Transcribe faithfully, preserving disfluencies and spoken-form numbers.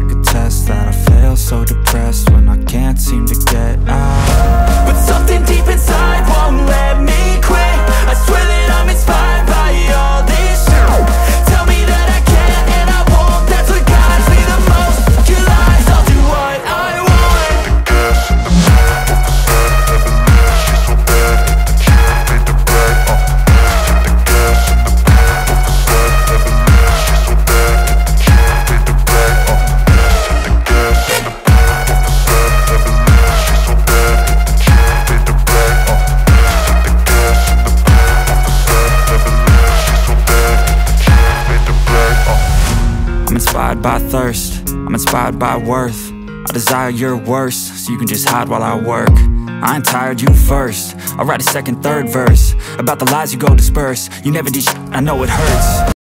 like a test that I fail, so depressed when I can't seem to get out. But something deep inside won't let me quit. I swear that I'm inspired by all this shit. Tell me that I can and I won't. That's what guides me the most. Your lies, I'll do what I want. The gas in the back of the set, never leave, she's so bad. The kid made the brag, uh. The gas in the back of the set, never leave, she's so bad. The kid made the brag, uh. The gas in the back of the set, never leave, she's so bad. The kid made the brag, uh. The gas in the back of the set, never leave, she's so bad. The kid made the brag, uh. I'm inspired by thirst, I'm inspired by worth. I desire your worst, so you can just hide while I work. I ain't tired, you first. I'll write a second, third verse about the lies you go disperse. You never did shit, I know it hurts.